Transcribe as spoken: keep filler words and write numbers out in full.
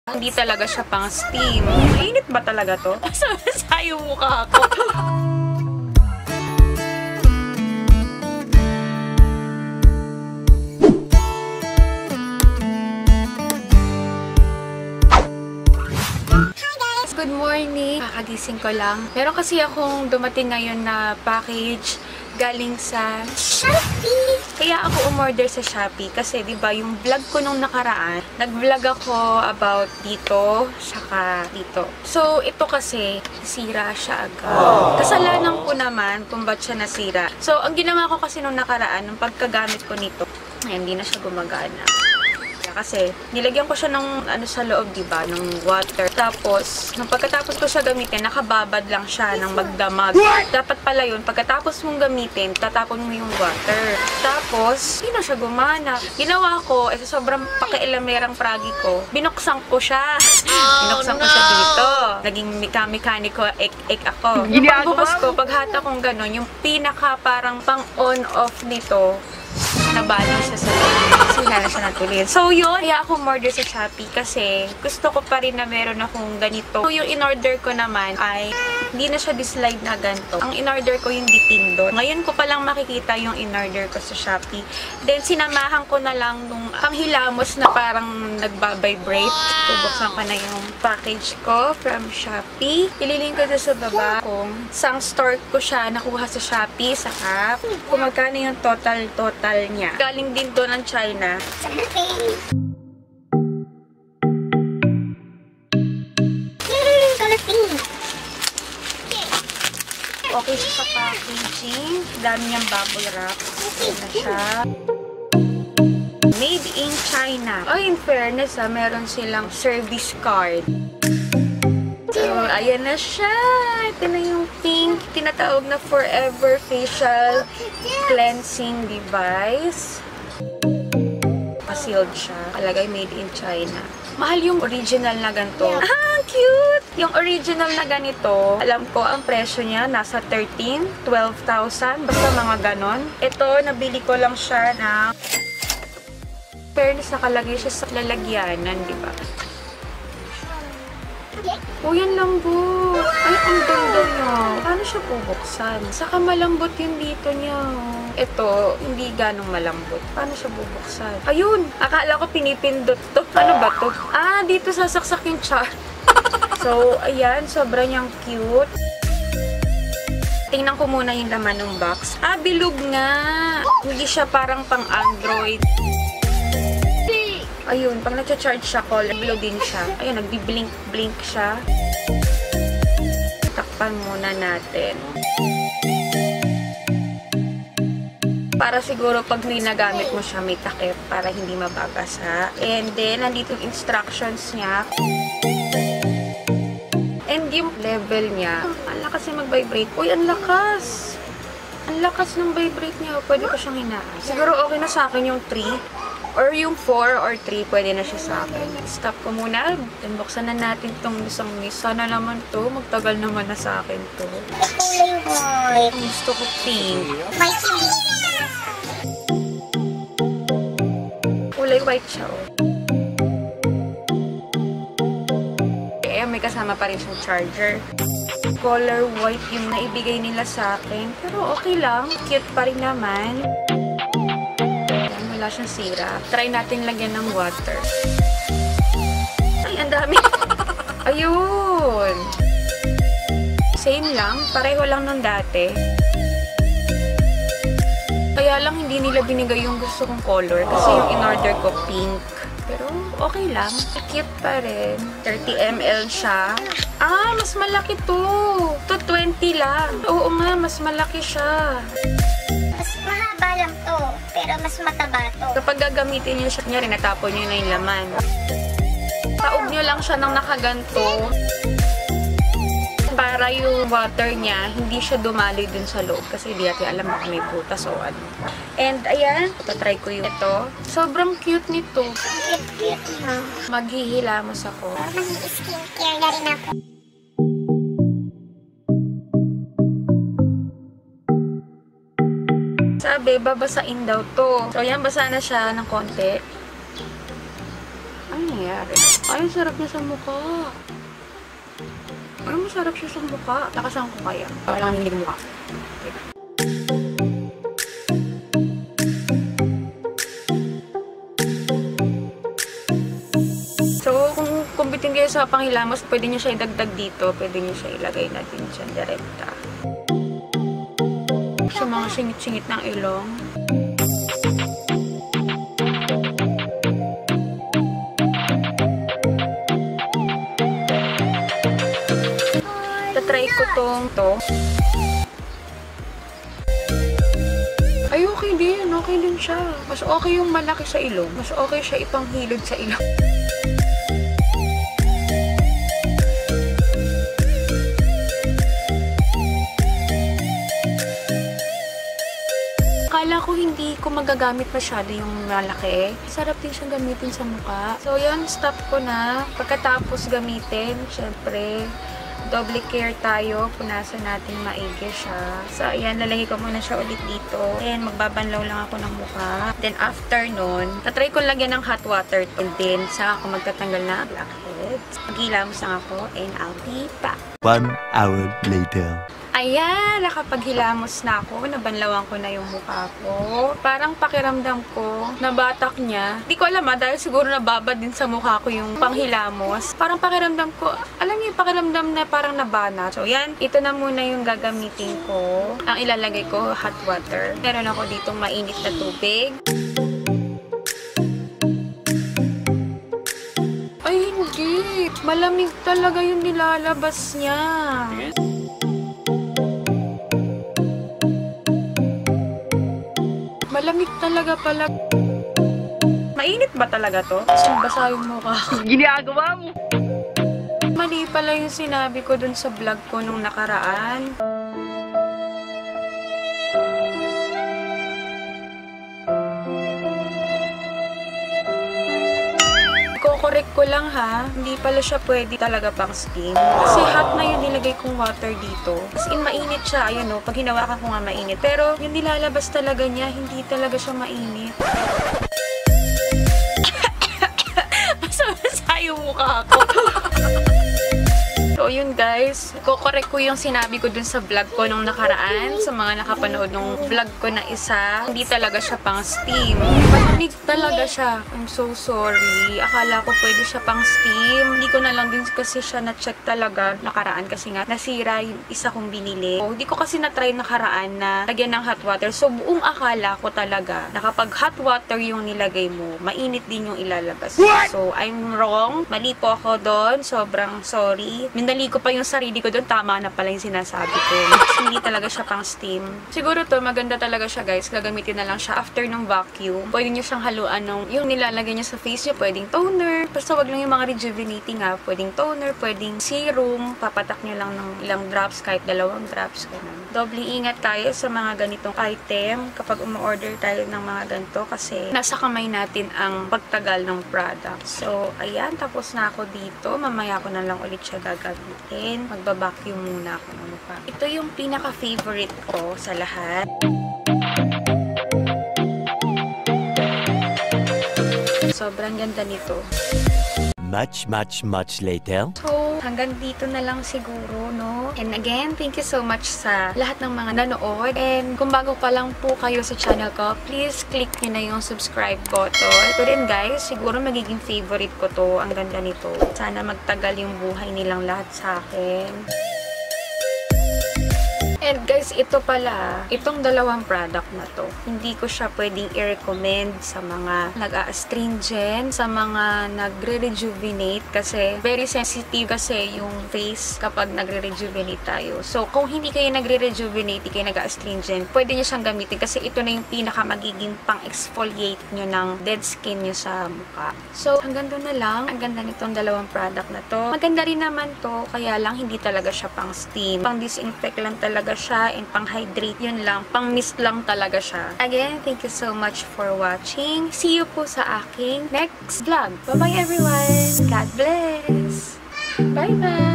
Hindi talaga siya pang steam. Mainit ba talaga to? Sa yung mukha ko. Good morning! Kakagising ko lang. Meron kasi akong dumating ngayon na package galing sa Shopee. Kaya ako umorder sa Shopee kasi 'di ba yung vlog ko nung nakaraan, nag-vlog ako about dito, saka dito. So ito kasi sira siya agad. Kasalanan ko naman kung ba't siya nasira. So ang ginawa ko kasi nung nakaraan, nung pagkagamit ko nito, ay, hindi na siya gumagana. Kasi nilagyan ko siya ng ano sa loob, diba, ng water. Tapos, nung pagkatapos ko siya gamitin, nakababad lang siya ng magdamag. Dapat pala yun, pagkatapos mong gamitin, tatapon mo yung water. Tapos, hindi na siya gumana. Ginawa ko, eh, sobrang pakialamerang pragi ko, binuksan ko siya. Binuksan ko siya dito. Naging mika-mekaniko, ek-ek ako. Yung pagbukas ko, paghata kong gano'n, yung pinaka parang pang-on-off nito, nabali siya sa loob. Kasi wala na siya natulid. So, yun. Kaya ako umorder sa Shopee kasi gusto ko pa rin na meron akong ganito. So, yung in-order ko naman ay hindi na siya dislide na ganito. Ang in-order ko yung dipindot. Ngayon ko palang makikita yung in-order ko sa Shopee. Then, sinamahan ko na lang nung panghilamos na parang nagbabibrate. Bubuksan ko na yung package ko from Shopee. Ililink ko sa baba kung sang store ko siya nakuha sa Shopee. Saka kung magkano yung total-total niya. Galing din doon ng China. Okay siya sa packaging. Dami niyang bubble wrap. Okay na siya. Made in China. Oh, in fairness ha, meron silang service card. So, ayan na siya. Ito na yung pink. Tinatawag na Forever Facial Cleansing Device. Sealed siya. Kalagay made in China. Mahal yung original na ganito. Ah, cute! Yung original na ganito, alam ko, ang presyo niya nasa thirteen, twelve thousand. Basta mga ganon. Ito, nabili ko lang siya na fairness, nakalagay siya sa lalagyanan, di ba? Oh, yan lambot. Ay, ang ganda niya. Paano siya bubuksan? Saka malambot yung dito niya. Ito, hindi ganong malambot. Paano siya bubuksan? Ayun! Akala ko pinipindot to. Ano ba to? Ah, dito sasaksak yung char. So, ayan. Sobra niyang cute. Tingnan ko muna yung laman ng box. Ah, bilog nga. Hindi siya parang pang Android. Ayun, pag nag-charge siya, color blue din siya. Ayun, nagbi-blink-blink siya. Takpan muna natin. Para siguro pag ninagamit mo siya, may takip para hindi mabagasa. And then, nandito yung instructions niya. And yung level niya, ang lakas yung mag-vibrate. Uy, ang lakas! Ang lakas ng vibrate niya. Pwede ko siyang hinaan. Siguro okay na sa akin yung three. Or yung four or three, pwede na siya sa akin. Stop ko muna. Then, buksan na natin itong isang miss. Sana naman to. Magtagal naman na sa akin to. Kulay white. Gusto ko pink. White. Kulay white siya, oh. Eh, may kasama pa rin siyang charger. Color white yung naibigay nila sa akin. Pero okay lang. Cute pa rin naman. Wala siyang sira. Try natin lagyan ng water. Ay, ang dami. Ayun. Same lang. Pareho lang nung dati. Kaya lang hindi nila binigay yung gusto kong color. Kasi yung in-order ko pink. Pero okay lang. Cute pa rin. thirty milliliters siya. Ah, mas malaki to. To twenty lang. Oo nga, mas malaki siya. Mas mahaba lang to, pero mas mataba to. Kapag gagamitin nyo siya, niya rin, natapon nyo na yung laman. Taog nyo lang siya ng nakaganto para yung water niya, hindi siya dumaloy dun sa loob. Kasi hindi natin alam kung may butas o ano. And ayan, tatry ko yung ito. Sobrang cute nito. Cute-cute na. Maghihilamos ako. Mag-skincare na rin ako. Sabi, babasain daw to. So, yan, basa na siya ng konti. Ano nangyayari. Ay, sarap niya sa mukha. Ay, masarap siya sa mukha. Lakasan ko kaya. Parang hindi mukha. So, kung kumbitin kayo sa panghilamos, pwede nyo siya idagdag dito. Pwede nyo siya ilagay na din dyan direkta. Sa mga singit-singit ng ilong. Tatry ko tong to. Ay, okay din. Okay din siya. Mas okay yung malaki sa ilong. Mas okay siya ipanghilod sa ilong. Akala ko hindi ko magagamit masyado yung malaki. Sarap din siyang gamitin sa mukha. So, yun. Stop ko na. Pagkatapos gamitin, syempre, double care tayo. Punasan natin maigi siya. So, ayan. Lalagay ko muna siya ulit dito. And magbabanlaw lang ako ng mukha. Then, after nun, tatry ko lagyan ng hot water. And then, saka ako magtatanggal na blackheads. Maghilamos lang ako. And I'll be back. One hour later. Ayan, nakapaghilamos na ako. Nabanlawan ko na yung mukha ko. Parang pakiramdam ko, nabatak niya. Hindi ko alam ah, dahil siguro nababad din sa mukha ko yung panghilamos. Parang pakiramdam ko, alam niyo yung pakiramdam na parang nabana. So yan, ito na muna yung gagamitin ko. Ang ilalagay ko, hot water. Meron ako ditong mainit na tubig. Ay, hindi. Malamig talaga yung nilalabas niya. Malamig talaga pala. Mainit ba talaga to? Kasi basa yung mukha ko. Ginagawa mo! Mali pala yung sinabi ko dun sa vlog ko nung nakaraan. Correct ko lang ha, hindi pala siya pwede talaga pang steam. Kasi hot na yung nilagay kong water dito. As in, mainit siya. Ayun o, pag hinawakan ko nga mainit. Pero yung nilalabas talaga niya, hindi talaga siya mainit. Basa-basa yung mukha ko. So, yun guys. Ko-correct ko yung sinabi ko dun sa vlog ko nung nakaraan. Sa mga nakapanood nung vlog ko na isa. Hindi talaga siya pang steam. Malamig talaga siya. I'm so sorry. Akala ko pwede siya pang steam. Hindi ko na lang din kasi siya na-check talaga nakaraan. Kasi nga, nasira yung isa kong binili. So, hindi ko kasi na-try nakaraan na lagyan ng hot water. So, buong akala ko talaga na kapag hot water yung nilagay mo, mainit din yung ilalabas. So, I'm wrong. Mali po ako doon. Sobrang sorry. Minali ko pa yung sarili ko doon. Tama na pala yung sinasabi ko. Hindi talaga siya pang steam. Siguro to, maganda talaga siya guys. Gagamitin na lang siya after ng vacuum. Pwede nyo siyang haluan ng yung nilalagay nyo sa face nyo. Pwedeng toner. Basta wag lang yung mga rejuvenating ha. Pwedeng toner, pwedeng serum. Papatak nyo lang ng ilang drops, kahit dalawang drops. Ganun. Doble ingat tayo sa mga ganitong item kapag umu-order tayo ng mga ganito kasi nasa kamay natin ang pagtagal ng product. So, ayan. Tapos na ako dito. Mamaya ko na lang ulit siya gagamitin. Magbabacuum muna ako ng mukha. Ito yung pinaka-favorite ko sa lahat. Sobrang ganda nito. Much, much, much later. So, hanggang dito na lang siguro, no? And again, thank you so much sa lahat ng mga nanood. And kung bago pa lang po kayo sa channel ko, please click nyo na yung subscribe button. Ito rin guys, siguro magiging favorite ko to. Ang ganda nito. Sana magtagal yung buhay nilang lahat sa akin. And guys, ito pala, itong dalawang product na to, hindi ko siya pwedeng i-recommend sa mga nag-a-astringent, sa mga nagre-rejuvenate kasi very sensitive kasi yung face kapag nagre-rejuvenate tayo. So, kung hindi kayo nagre-rejuvenate, hindi kayo nag-a-astringent, pwede nyo siyang gamitin kasi ito na yung pinaka magiging pang-exfoliate nyo ng dead skin nyo sa mukha. So, hanggang doon na lang. Ang ganda nitong dalawang product na to. Maganda rin naman to, kaya lang hindi talaga siya pang steam. Pang disinfect lang talaga siya and pang hydrate yun lang, pang mist lang talaga siya. Again, thank you so much for watching. See you po sa aking next vlog. Bye bye everyone. God bless. Bye bye.